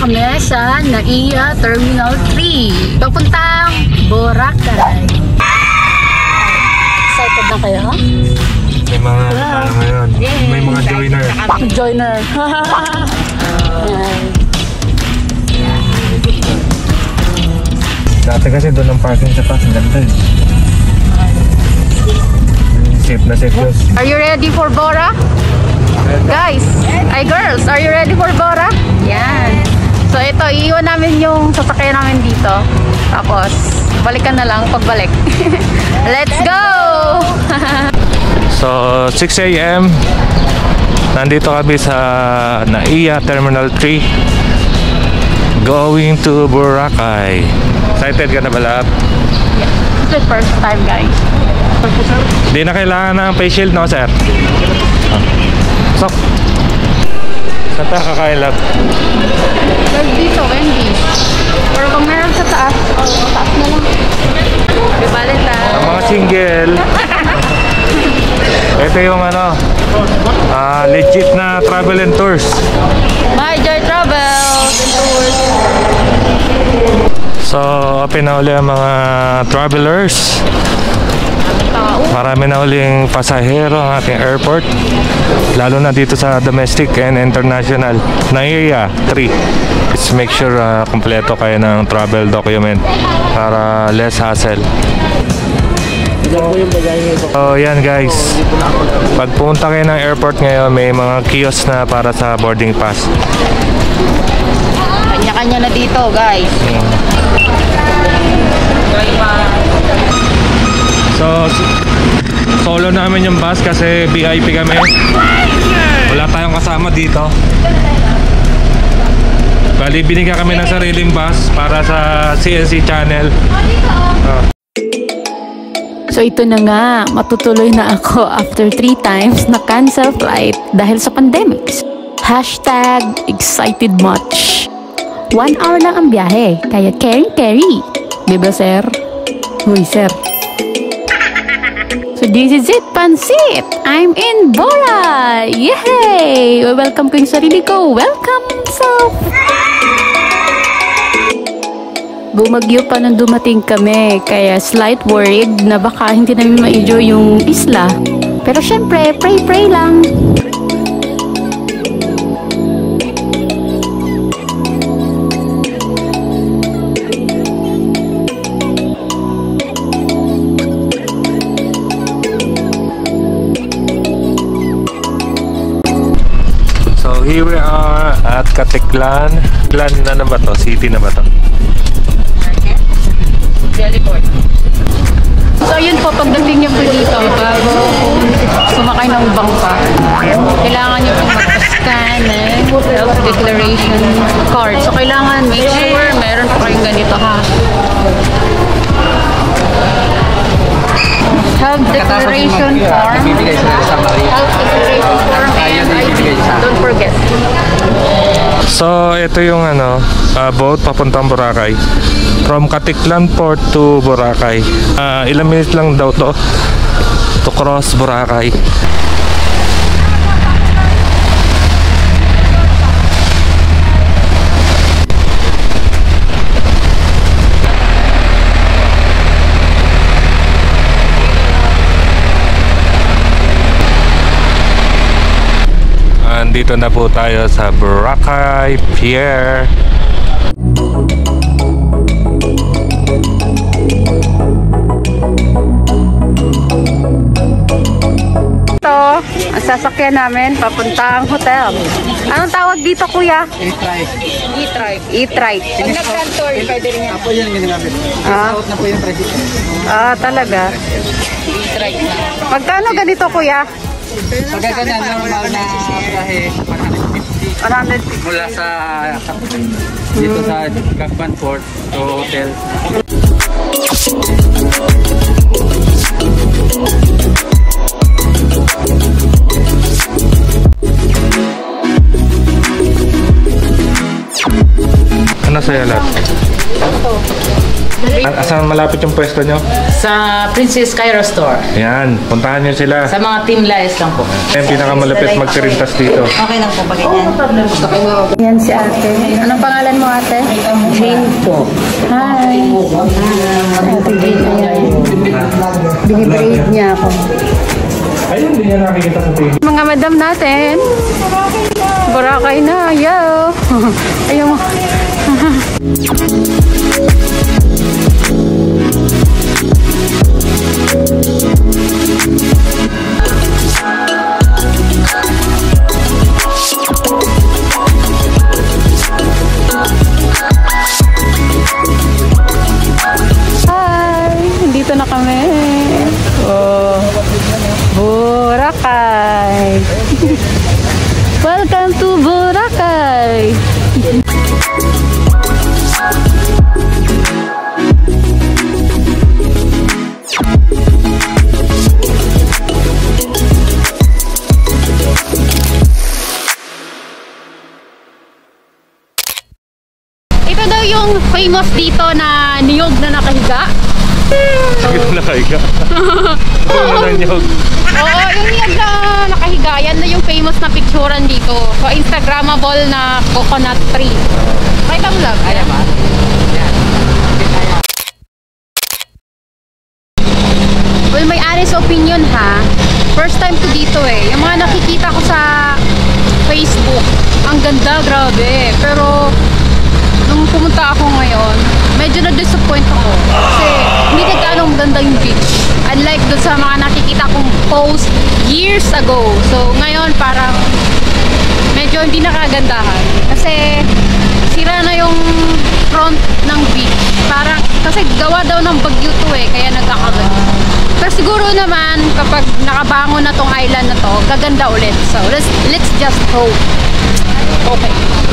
kami sa NAIA Terminal 3. Papuntang Boracay. Excited na kayo? May mga ano ngayon. May mga joiner. Joiner. Dati kasi doon ang parking sa taas. Ang ganda eh. Safe na safe yun. Are you ready for Bora? Guys, girls, are you ready for Bora? Yan. So ito, iiwan namin yung sasakyan namin dito. Tapos, balikan na lang pagbalik. Let's go! So, 6 AM. Nandito kami sa NAIA Terminal 3. Going to Boracay. Excited ka na ba, Lab? Yeah. It's the first time, guys. Hindi na kailangan ng face shield, no, sir? So, saan tayo kakain, Lab? Guys, dito, Wendy's. Pero kung meron sa taas, taas na lang. Ibalit na. Ang mga single. Ito yung ano, legit na travel and tours. My Joy Travels and Tours. So, open na uli ang mga travelers. Marami na uling pasahero ang ating airport. Lalo na dito sa domestic and international. NAIA 3. Let's make sure kompleto kayo ng travel document para less hassle. So yan guys, pagpunta kayo ng airport ngayon, may mga kiosk na para sa boarding pass. Kanya-kanya na dito guys. So solo namin yung bus kasi VIP kami. Wala tayong kasama dito. Bali binigyan kami ng sariling bus para sa CNC channel. So ito na nga, matutuloy na ako after 3 times na cancel flight dahil sa pandemics. Hashtag excited much. 1 hour lang ang biyahe, kaya carry. Diba sir? Uy sir. So this is it, Pansit! I'm in Bora! Yay! Welcome ko yung sarili ko. Welcome self! Bumagyo pa nung dumating kami, kaya slight worried na baka hindi namin ma-enjoy yung isla. Pero syempre, pray lang. So here we are at Caticlan. Clan na ba to? City na ba to? So yun po, pagdating niyo po dito, bago sumakay ng bangka, kailangan niyo po mag-scan self-declaration card. So kailangan make sure meron po kayong ganito ha. Self-declaration form. Self-declaration form and ID. Don't forget. So ito yung ano, boat papuntang Boracay. From Caticlan Port to Boracay. Ilang minutes lang daw to cross Boracay. Andito na po tayo sa Boracay Pier. Ito, ang sasakyan namin papuntang hotel. Anong tawag dito kuya? E-Trike. E-Trike. Pag nag-grand tour, pwede rin yan. Apo yan ginagamit. Out na po yung price. Talaga. E-Trike na. Magkano ganito kuya? Pagkaganyan, normal na biyahe, 150. 150. Mula sa dito sa Gagban Port to hotel. Ano sa'yo lahat? Asan malapit yung pwesto nyo? Sa Princess Cairo Store. Yan, puntahan nyo sila. Sa mga team lies lang po. Yung pinakamalapit magtirintas dito. Okay lang po ba ganyan? Yan si ate. Anong pangalan mo ate? Jane po. Hi. Ate Jane na yan. Binibraid niya ako. Ayun, hindi niya nakikita sa TV. Mga madam natin. Boracay na. Yo. Ayaw mo. Dito na kami. Oh. Boracay. Welcome to Boracay. Ito daw yung famous dito na niyog na nakahiga. Sige na nakahiga. Oo, na niyog. Oo, yung niyog na nakahiga, yan na yung famous na picturean dito. So, Instagrammable na coconut tree. Makita mo lang. Ayan ba? Well, may honest opinion ha. First time ko dito eh. Yung mga nakikita ko sa Facebook, ang ganda, grabe. Pero, nung pumunta ako ngayon, medyo na-disappoint ako. Kasi, hindi na ganong ganda yung beach. Unlike dun sa mga nakikita kong post years ago. So, ngayon parang medyo hindi nakagandahan. Kasi, sira na yung front ng beach. Parang, kasi gawa daw ng bagyo to eh, kaya nagkakaganda. Pero siguro naman, kapag nakabangon na tong island na to, gaganda ulit. So, let's just hope. Okay.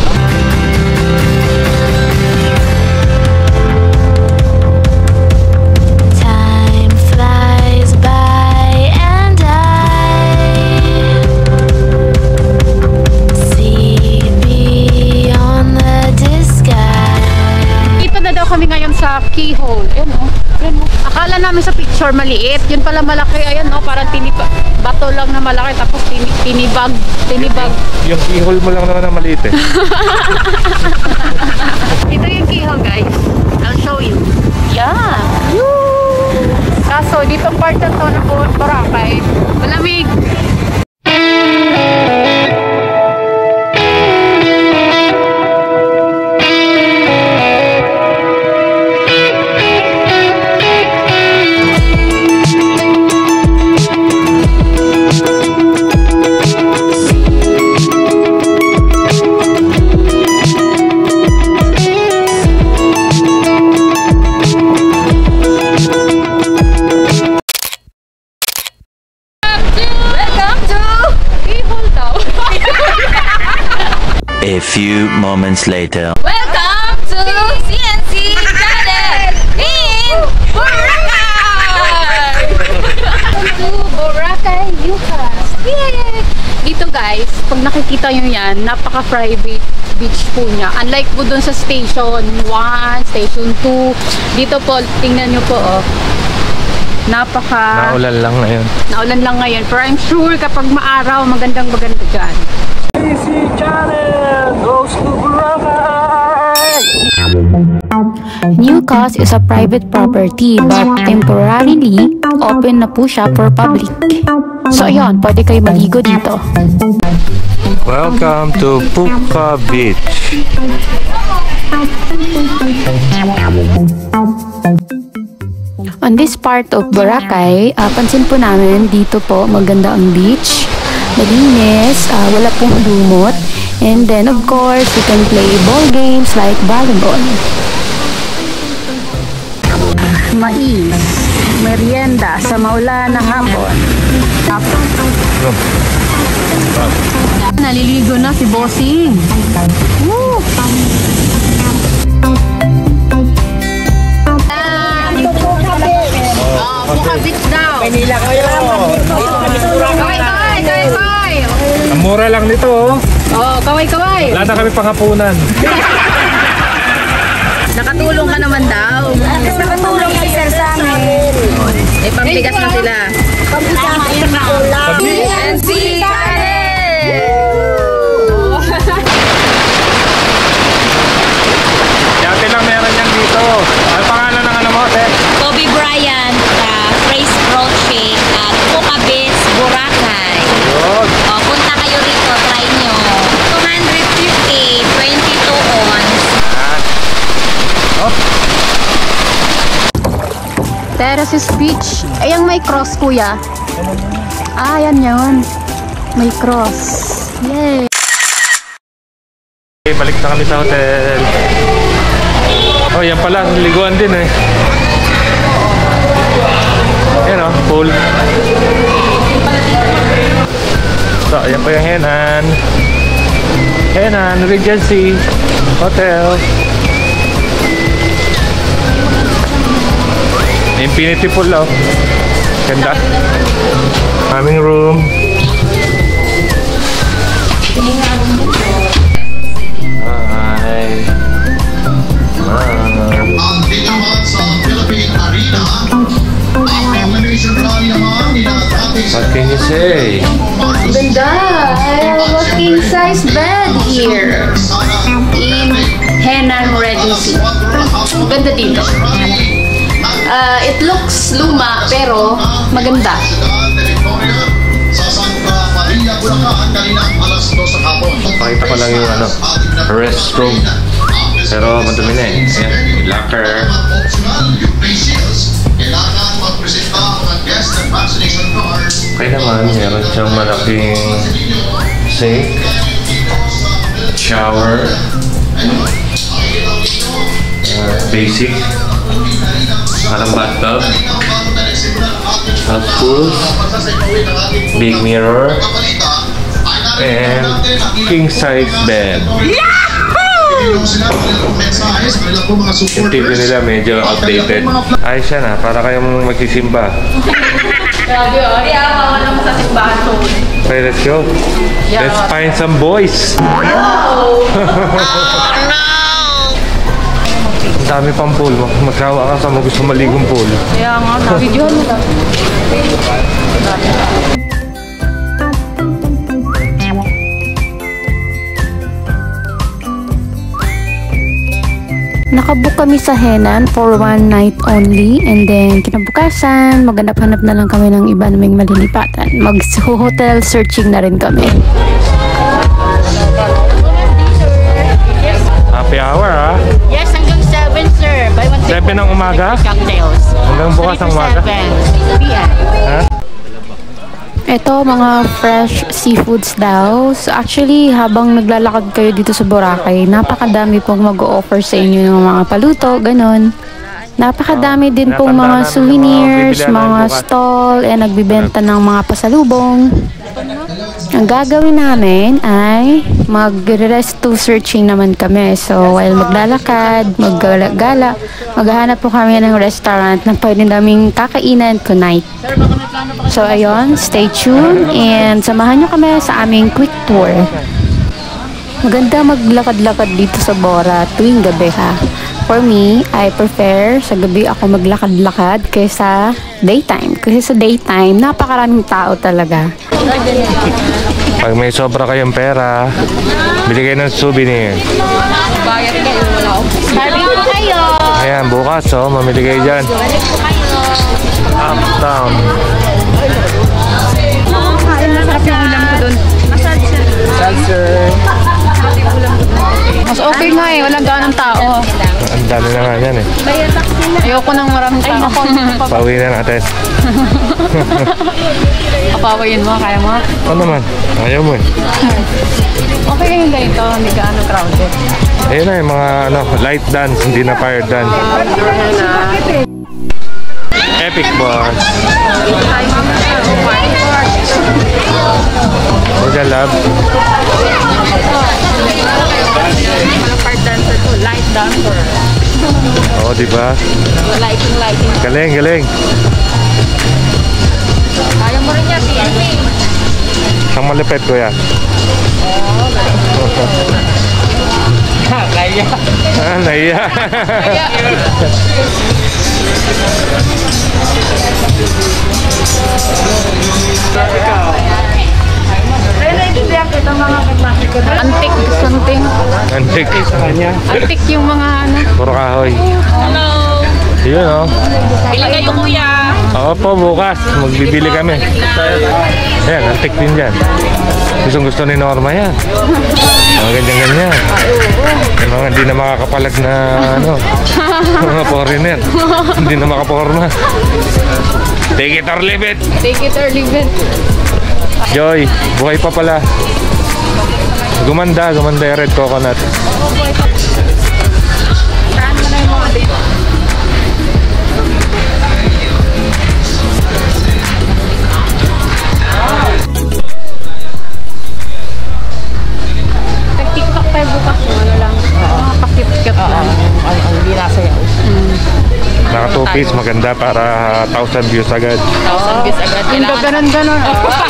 Kami ngayon sa keyhole. Ayan o. Ayan o. Akala namin sa picture maliit. Yun pala malaki. Ayan o. Parang bato lang na malaki. Tapos tinibag. Yung keyhole mo lang naman na maliit eh. Ito yung keyhole guys. I'll show you. Yeah. Kaso dito part na to na Boracay. Malamig. A few moments later. Welcome to CNC Channel in Boracay! Welcome to Boracay, Yucas. Yay! Dito guys, pag nakikita nyo yan, napaka-private beach po niya. Unlike po dun sa station 1, station 2. Dito po, tingnan nyo po oh. Naulan lang ngayon. Naulan lang ngayon. Pero I'm sure kapag maaraw, maganda dyan. CNC Channel goes to Boracay! Yucas is a private property but temporarily open na po siya for public. So ayun, pwede kayo maligo dito. Welcome to Puka Beach. On this part of Boracay, pansin po namin dito po maganda ang beach. Malinis, wala pong lumot. And then of course, you can play ball games like volleyball. Mais, merienda sa maulan na hapon. Naliligo na si Bossing. Woo! Puka Beach daw. Manila kayo. Kaway. Ang mura lang nito oh. Oh, kaway. Wala na kami panghapunan. Nakatulong ka naman daw. nakatulong si Sir sa amin. May pambigas na sila. NC Channel! Dati lang meron yan dito. Ano pangalan ng ano mo, te? Kobe Bryant, Phrase Croce at Pukabis, Boracay. Yun. Punta kayo rito, try nyo. 250, 22 ons. Terraces Beach. Ay, ang may cross, kuya. Ah, yan yun. May cross. Yay! Okay, balik na kami sa hotel. Oh, yan pala. Liguan din eh. Yan o, pool. So, yan po yung Henan. Henan Regency Hotel. Infinity pool oh. Ganda. Aming room. Hi. Ang binaman sa Philippine Arena, ang elimination rally naman nila dating What can you say? Ganda! I have a king-size bed here in Henan Regency. Ganda dito. It looks luma pero maganda. sa Santa Maria, Bulacan, kaninang alas 2 sa hapon. Pakita ko lang yung ano, restroom. Pero madumi na eh. Ayan, locker. Optional, yung facials, kailangan magpresenta ang mga guest at vaccination card. Okay naman, meron siyang malaking sink, shower, basic, parang bathtub, hot pools, big mirror, and king size bed. Yung sila kanilang mensahe sa kanilang mga Yung TV supporters. nila medyo outdated. Ayos siya na, para kayong magsisimba. Grabe oh. Kaya wala mo sa simbahan to. Okay, let's go. Let's find some boys. Ang dami pang pool. Magsawa ka sa mga gusto maligong pool. Kaya nga, video mo lang. Nakabook kami sa Henan for one night only, and then kinabukasan maghanap-hanap na lang kami ng iba naming malilipatan. Mag-hotel searching na rin kami. Happy hour ha? Yes, hanggang 7, sir. Buy one, 7 ng umaga? cocktails. Hanggang bukas ng umaga? 7 p.m. Ha? Ito, mga fresh seafoods daw. So actually, habang naglalakad kayo dito sa Boracay, napakadami pong mag-o-offer sa inyo ng mga paluto, ganon. Napakadami din pong mga souvenirs, mga stall, nagbibenta ng mga pasalubong. Ang gagawin namin ay mag-resto searching naman kami. So, while maglalakad, maggala-gala, maghahanap po kami ng restaurant na pwede naming kakainan tonight. So, ayun, stay tuned and samahan nyo kami sa aming quick tour. Maganda maglakad-lakad dito sa Bora tuwing gabi ha. For me, I prefer sa gabi ako maglakad-lakad kaysa daytime. Kasi sa daytime, napakaraming tao talaga. Pag may sobra kayong pera, bili kayo ng souvenir. Bayad kayo, wala ako. Barbie po kayo. Ayan, bukas oh, mamili kayo dyan. Balik po kayo. Uptown. Masarap yung ulam ko doon. Seltzer. Mas okay nga eh, walang ganong tao. Ang dami na nga yan eh. Ayoko nang maraming tao. Pauwi na natin. Kapawayin mo, kaya mo. Ano naman? Ayaw mo eh. Okay yung ganito, hindi ka crowded. Ayun na yung mga ano, light dance, hindi na fire dance. Epic boss. Huwag love. Part dancer to, light dancer. Oo, diba? Lighting. Galing, galing. Kaya mo rin niya, PNP. Ang malipit ko yan. Kaya. Ah, naiya. Antik something. Antik. Antik yung mga ano. Puro kahoy. Hello. Yun o. Bili kayo kuya. Opo, bukas. Magbibili kami. Ayan, antik din dyan. Gusto ni Norma yan. Mga ganyan-ganyan. Yung mga hindi na makakapalag na ano, mga foreigner. Hindi na makaporma. Take it or leave it. Take it or leave it. Joy, buhay pa pala. Gumanda yung red coconut. Nag-tiktok tayo bukas. Ano lang. Pakit-kit lang. Hindi nasayaw. Naka 2 piece, maganda para 1,000 views agad. 1,000 views agad. Hindi ganon-ganon.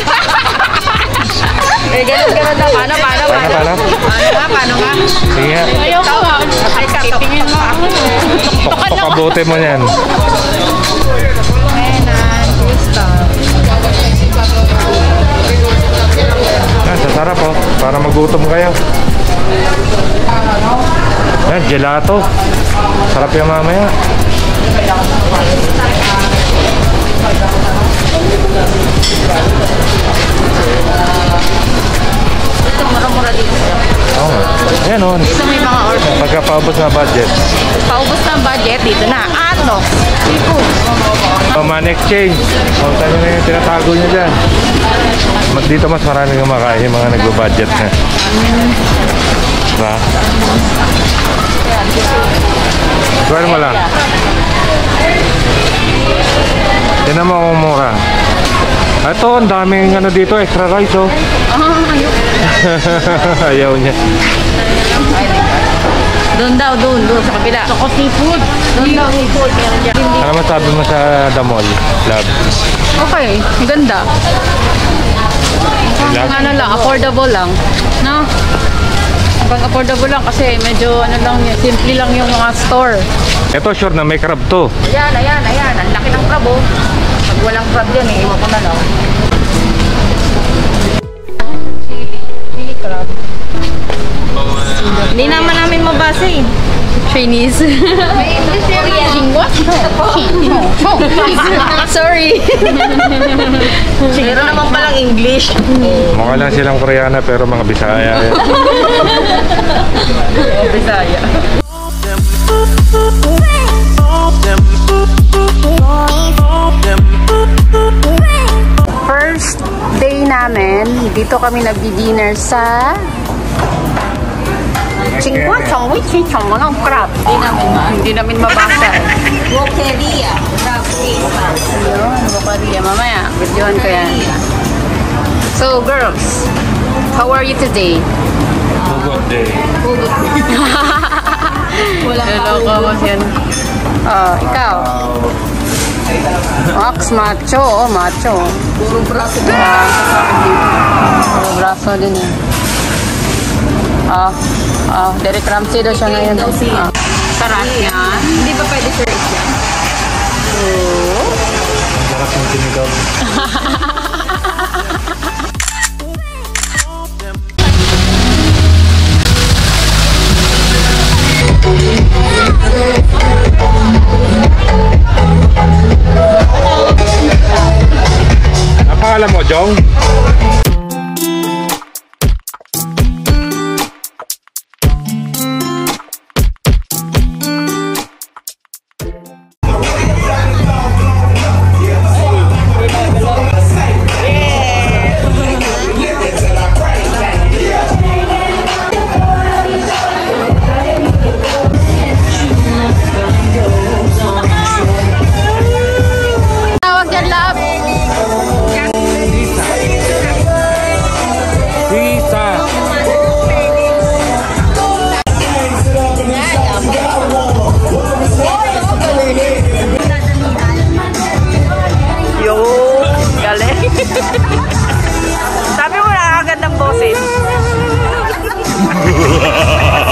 Eh, ganun na. Paano? Paano nga? Sige nga. Ayoko nga. Titingin mo ako. Pakabote mo yan. Sasarap po, para magutom kayo. Yan, gelato. Sarap yung mamaya. Ito, mura-mura dito. Oo. Yan o. Dito may mga order. Pagkapaubos na budget. Paubos na ang budget dito na. Ano? Seafood. Man exchange. Kung saan nyo na yung tinatago nyo dyan. Dito mas maraming kumakain yung mga nagbo-budget na. Diba? Tuwal mo lang. Tinan mo kung mura. Ito, ang daming ano dito, extra rice oh. Ayaw niya. Doon sa kabila. Soko seafood. Doon daw seafood. Ano masabi mo sa The Mall, Love? Okay, ganda. Ano lang, affordable lang. No? Pag affordable lang kasi medyo ano lang, simple lang yung mga store. Ito sure na may crab to. Ayan. Ang laki ng crab oh. Pag walang crab yan eh, iwan ko na lang. Chili crab. Hindi naman namin mabasa eh. Chinese. May English yan. What? Sorry. Meron naman palang English. Mukha lang silang Koreana pero mga Bisaya. Bisaya. First day namin, dito kami nagdi-dinner sa Chingguan Chongwei Chingchong ng crab. Hindi namin mabasa. Wokeria. Crab cake. Ayun, Wokeria. Mamaya, videohan ko yan. So, girls, how are you today? Good day. Loko mo yan. Ikaw. Max, macho. Oh, macho. Puro braso. Puro braso din eh. Derek Ramsey daw siya ngayon. Sarap yan. Hindi ba pwede sir isya? Sarap ng sinigaw. Ang pangalan mo, Jong? Sabi mo nakakagandang boses.